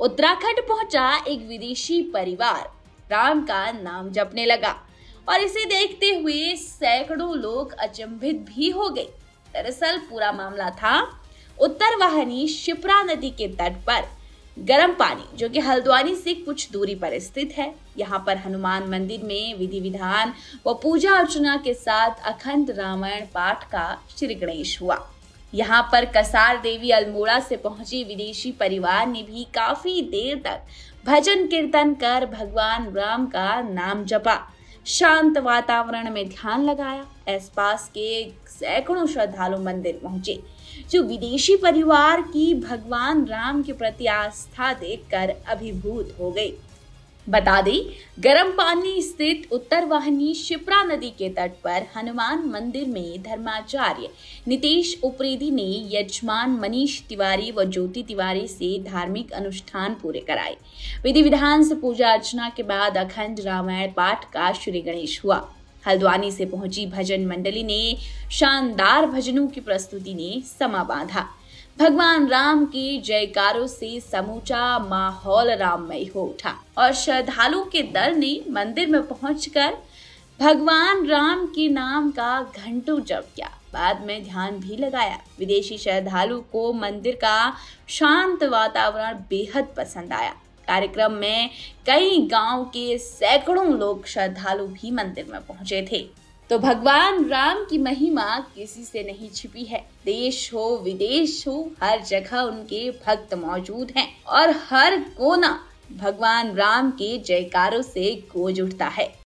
उत्तराखंड पहुंचा एक विदेशी परिवार राम का नाम जपने लगा और इसे देखते हुए सैकड़ों लोग अचंभित भी हो गए। दरअसल पूरा मामला था उत्तर वाहिनी शिप्रा नदी के तट पर गर्म पानी, जो कि हल्द्वानी से कुछ दूरी पर स्थित है। यहाँ पर हनुमान मंदिर में विधि विधान व पूजा अर्चना के साथ अखंड रामायण पाठ का श्री गणेश हुआ। यहाँ पर कसार देवी अल्मोड़ा से पहुंचे विदेशी परिवार ने भी काफी देर तक भजन कीर्तन कर भगवान राम का नाम जपा, शांत वातावरण में ध्यान लगाया। आसपास के सैकड़ों श्रद्धालु मंदिर पहुंचे, जो विदेशी परिवार की भगवान राम के प्रति आस्था देखकर अभिभूत हो गए। बता दें, गर्म पानी स्थित उत्तर वाहिनी शिप्रा नदी के तट पर हनुमान मंदिर में धर्माचार्य नितेश उप्रेती ने यजमान मनीष तिवारी व ज्योति तिवारी से धार्मिक अनुष्ठान पूरे कराए। विधि विधान से पूजा अर्चना के बाद अखंड रामायण पाठ का श्री गणेश हुआ। हल्द्वानी से पहुंची भजन मंडली ने शानदार भजनों की प्रस्तुति ने समा बांधा। भगवान राम के जयकारों से समूचा माहौल राममय हो उठा और श्रद्धालुओं के दल ने मंदिर में पहुंचकर भगवान राम के नाम का घंटों जप किया। बाद में ध्यान भी लगाया। विदेशी श्रद्धालु को मंदिर का शांत वातावरण बेहद पसंद आया। कार्यक्रम में कई गांव के सैकड़ों लोग श्रद्धालु भी मंदिर में पहुंचे थे। तो भगवान राम की महिमा किसी से नहीं छिपी है। देश हो विदेश हो, हर जगह उनके भक्त मौजूद हैं और हर कोना भगवान राम के जयकारों से गूंज उठता है।